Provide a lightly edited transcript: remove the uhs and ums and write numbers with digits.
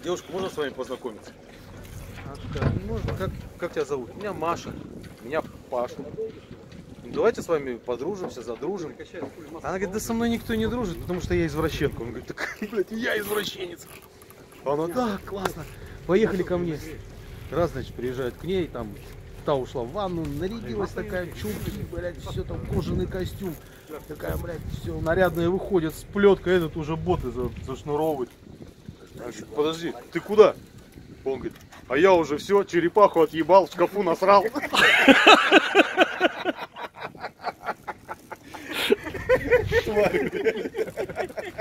Девушка, можно с вами познакомиться? Можно. Как тебя зовут? Меня Маша. Меня Паша. Ну, давайте с вами подружимся, задружим. Она говорит, да со мной никто не дружит, потому что я извращенка. Он говорит, так, блядь, я извращенец. Она, да, классно. Поехали ко мне. Раз, значит, приезжают к ней, там, та ушла в ванну, нарядилась такая, чулки, блядь, все там, кожаный костюм. Такая, блядь, все нарядная выходит с плеткой, этот уже боты зашнуровывает. Подожди, ты куда? Он говорит, а я уже все, черепаху отъебал, в шкафу насрал. Тварь.